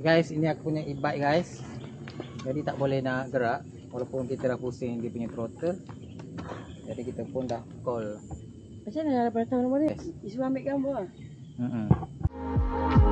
guys, ini aku punya e-bike guys. Jadi tak boleh nak gerak walaupun kita dah pusing dia punya throttle. Jadi kita pun dah call. Macam mana nak datang nombor ni? Isu ambil gambar.